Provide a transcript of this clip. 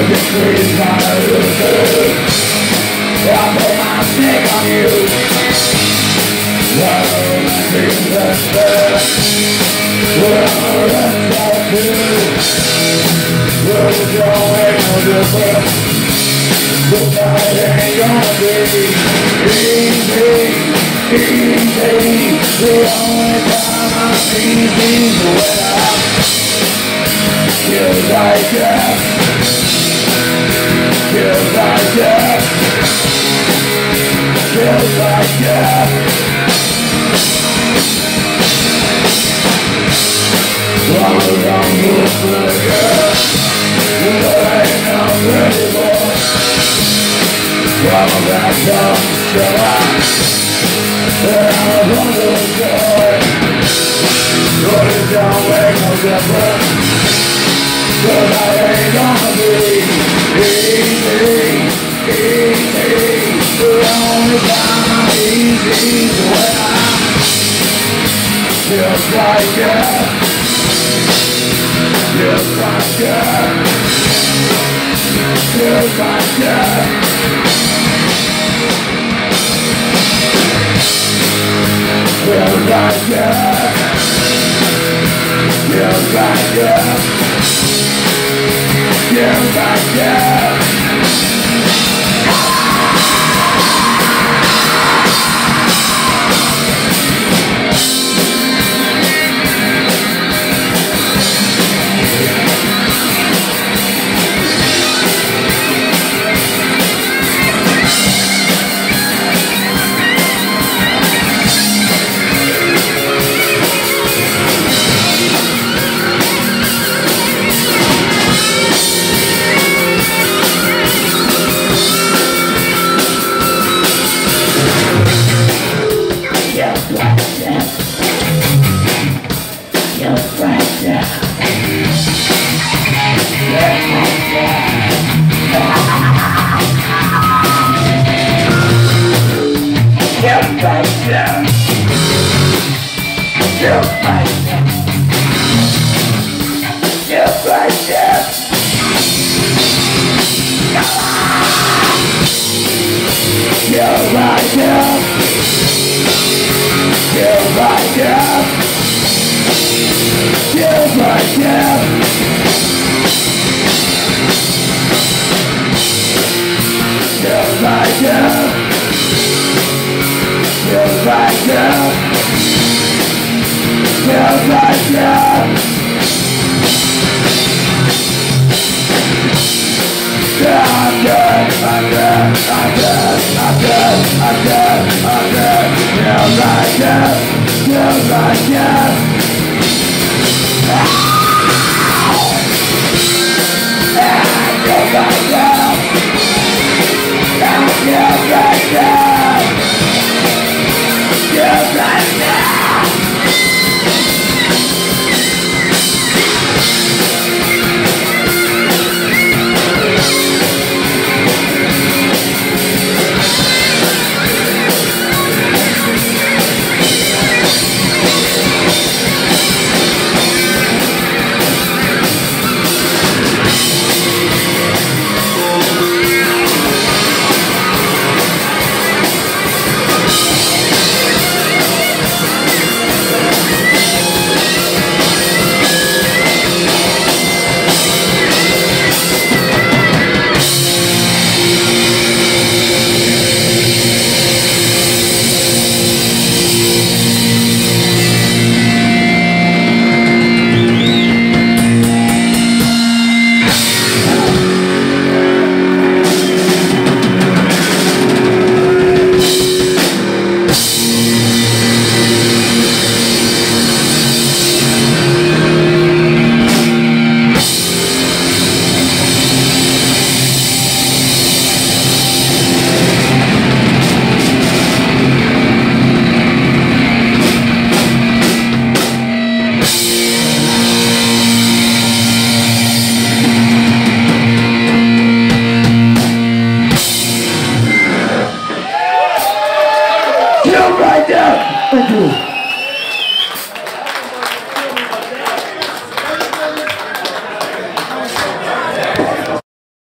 Please, my lose. I put my snake on you. Love my dreams and spare. We're rest out too. We're don't make no difference. But night ain't gonna be easy, easy. The only time I'm easy is when I'm feels like death. Feels like death. Feels like death. I'm a young bootlegger, but I ain't not ready for. I'm a bad dumb killer, and I'm a bundle of joy. But it don't make no difference, 'cause I ain't gonna be easy, easy. The only time I'm easy is when I'm feels like death. Feels like death. Feels like death. Feels like death. Feels like death. Feels like death. I'm dead. Feels like death.